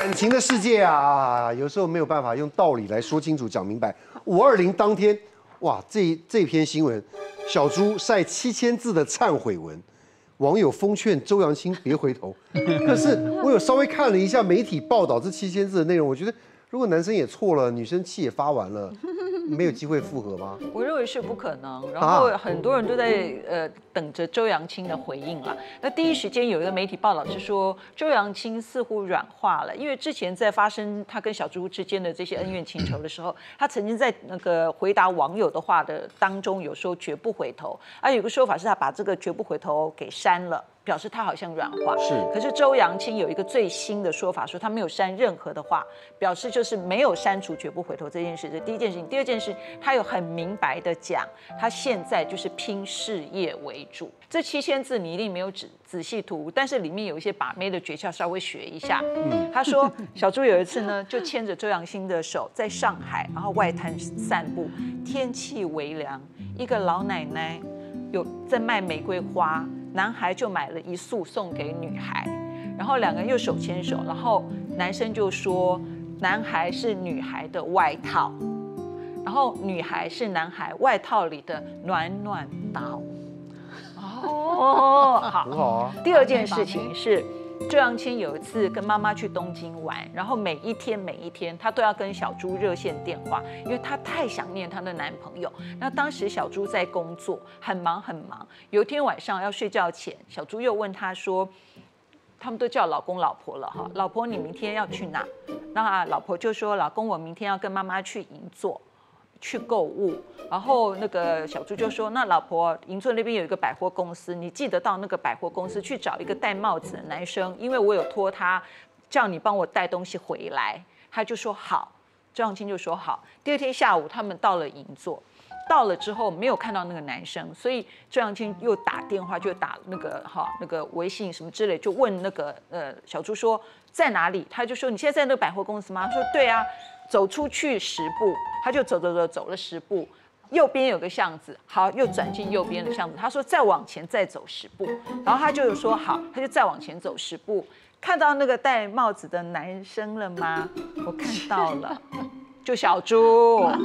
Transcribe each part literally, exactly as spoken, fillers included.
感情的世界啊，有时候没有办法用道理来说清楚、讲明白。五二零当天，哇，这这篇新闻，小猪晒七千字的忏悔文，网友奉劝周扬青别回头。可是我有稍微看了一下媒体报道这七千字的内容，我觉得如果男生也错了，女生气也发完了。没有机会复合吗？ 我认为是不可能。然后很多人都在呃等着周扬青的回应了。那第一时间有一个媒体报道是说，周扬青似乎软化了，因为之前在发生他跟小猪之间的这些恩怨情仇的时候，他曾经在那个回答网友的话的当中有说绝不回头，而有个说法是他把这个绝不回头给删了。表示他好像软化， 是。 可是周扬青有一个最新的说法，说他没有删任何的话，表示就是没有删除绝不回头这件事。这第一件事情，第二件事，他有很明白的讲，他现在就是拼事业为主。这七千字你一定没有仔仔细读，但是里面有一些把妹的诀窍，稍微学一下。嗯，他说小猪有一次呢，就牵着周扬青的手，在上海，然后外滩散步，天气微凉，一个老奶奶有在卖玫瑰花。男孩就买了一束送给女孩，然后两个人又手牵手，然后男生就说男孩是女孩的外套，然后女孩是男孩外套里的暖暖包。哦，好， 很好啊。 第二件事情是，周扬青有一次跟妈妈去东京玩，然后每一天每一天她都要跟小猪热线电话，因为她太想念她的男朋友。那当时小猪在工作，很忙很忙。有一天晚上要睡觉前，小猪又问她说，他们都叫老公老婆了哈，老婆你明天要去哪？那老婆就说，老公我明天要跟妈妈去银座。去购物，然后那个小猪就说：“那老婆，银座那边有一个百货公司，你记得到那个百货公司去找一个戴帽子的男生，因为我有托他叫你帮我带东西回来。”他就说好，周扬青就说好。第二天下午，他们到了银座，到了之后没有看到那个男生，所以周扬青又打电话，就打那个哈那个微信什么之类，就问那个呃小猪说在哪里？他就说你现在在那个百货公司吗？他说对啊。走出去十步，他就走走走走了十步，右边有个巷子，好，又转进右边的巷子。他说再往前再走十步，然后他就说好，他就再往前走十步，看到那个戴帽子的男生了吗？我看到了，就小猪。哇，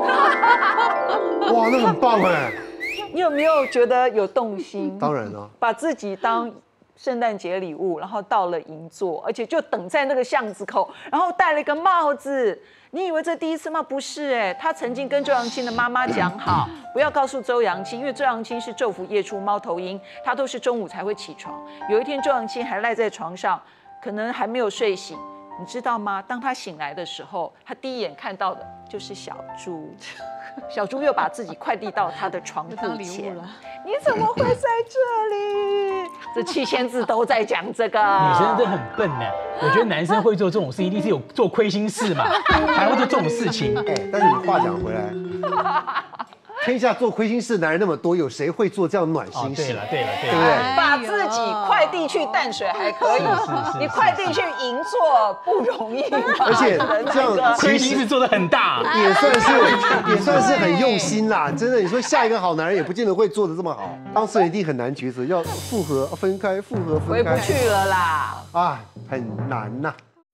那很棒哎！ 你有没有觉得有动心？ 当然了， 把自己当圣诞节礼物，然后到了银座，而且就等在那个巷子口，然后戴了一个帽子。你以为这第一次吗？不是哎，他曾经跟周扬青的妈妈讲好，不要告诉周扬青，因为周扬青是昼伏夜出猫头鹰，他都是中午才会起床。有一天周扬青还赖在床上，可能还没有睡醒，你知道吗？当他醒来的时候，他第一眼看到的就是小猪。小猪又把自己快递到他的床铺前。你怎么会在这里？这七千字都在讲这个。 女生真的很笨呢。我觉得男生会做这种事，一定是有做亏心事嘛，才会做这种事情。 哎，但是你话讲回来，天下做亏心事的男人那么多，有谁会做这样暖心事？ 对了，对了，对不对？ 把自己快递去淡水还可以，你快递去银座不容易。 而且这样亏心事做得很大， 也算是也算是很用心啦。真的，你说下一个好男人也不见得会做得这么好。当事人一定很难抉择，要复合分开，复合分开， 回不去了啦。 啊，很难呐。